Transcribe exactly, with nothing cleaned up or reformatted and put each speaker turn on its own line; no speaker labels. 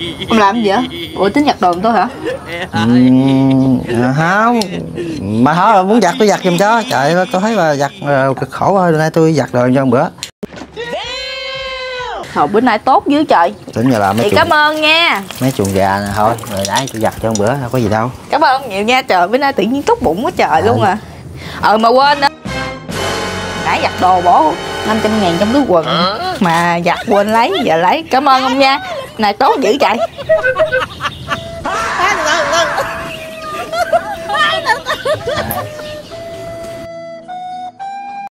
Ông làm gì vậy? Ủa tính giặt đồ tôi hả?
Ừ, không. Mà thôi muốn giặt tôi giặt giùm cho. Trời ơi, tôi thấy là giặt cực khổ thôi, nay tôi giặt đồ cho một bữa.
Thôi bữa nay tốt dữ trời.
Tính giờ làm mấy
Thì
chuồng,
cảm ơn nha.
mấy chuồng gà nè thôi, rồi nãy tôi giặt cho một bữa, đâu có gì đâu.
Cảm ơn ông nhiều nha. Trời, bữa nay tự nhiên tốt bụng quá trời à. Luôn à. Ờ mà quên nữa, nãy giặt đồ bỏ năm trăm ngàn trong túi quần mà giặt quên lấy, giờ lấy. Cảm ơn ông nha, này tốt dữ trời.